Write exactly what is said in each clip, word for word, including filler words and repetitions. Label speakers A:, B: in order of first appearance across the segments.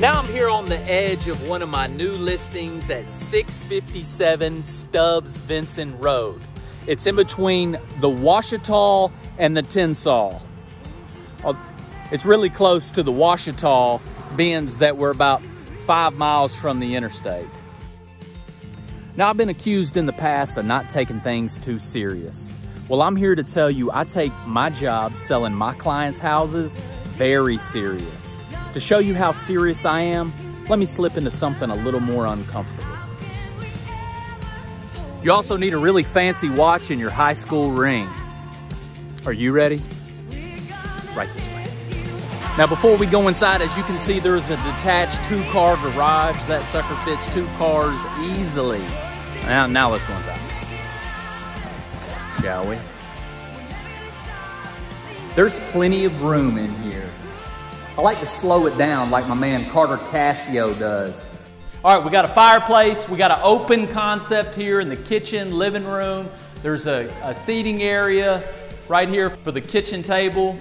A: Now I'm here on the edge of one of my new listings at six fifty-seven Stubbs Vinson Road. It's in between the Ouachita and the Tensas. It's really close to the Ouachita, being that we're about five miles from the interstate. Now, I've been accused in the past of not taking things too serious. Well, I'm here to tell you I take my job selling my clients' houses very serious. To show you how serious I am, let me slip into something a little more uncomfortable. You also need a really fancy watch and your high school ring. Are you ready? Right this way. Now, before we go inside, as you can see, there's a detached two-car garage. That sucker fits two cars easily. Now, now let's go inside, shall we? There's plenty of room in here. I like to slow it down like my man Carter Cassio does. All right, we got a fireplace. We got an open concept here in the kitchen, living room. There's a, a seating area right here for the kitchen table.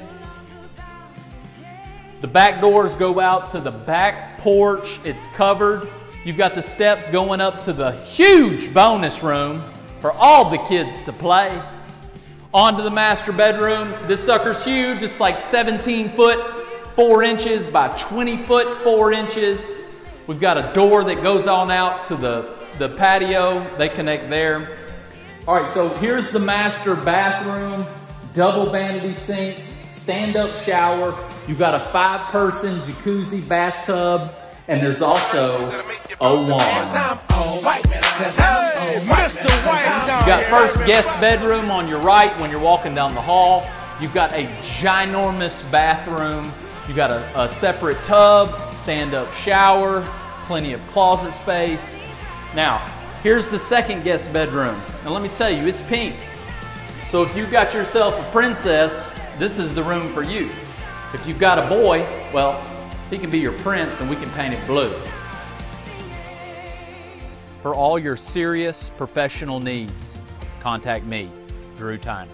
A: The back doors go out to the back porch. It's covered. You've got the steps going up to the huge bonus room for all the kids to play. Onto the master bedroom. This sucker's huge. It's like seventeen foot, four inches by twenty foot, four inches. We've got a door that goes on out to the, the patio. They connect there. All right, so here's the master bathroom. Double vanity sinks, stand-up shower. You've got a five-person jacuzzi bathtub, and there's also a lawn. You got first guest bedroom on your right when you're walking down the hall. You've got a ginormous bathroom. You've got a, a separate tub, stand-up shower, plenty of closet space. Now, here's the second guest bedroom. Now let me tell you, it's pink. So if you've got yourself a princess, this is the room for you. If you've got a boy, well, he can be your prince and we can paint it blue. For all your serious professional needs, contact me, Drew Tyner.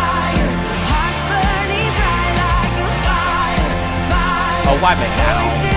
A: Oh, why make that?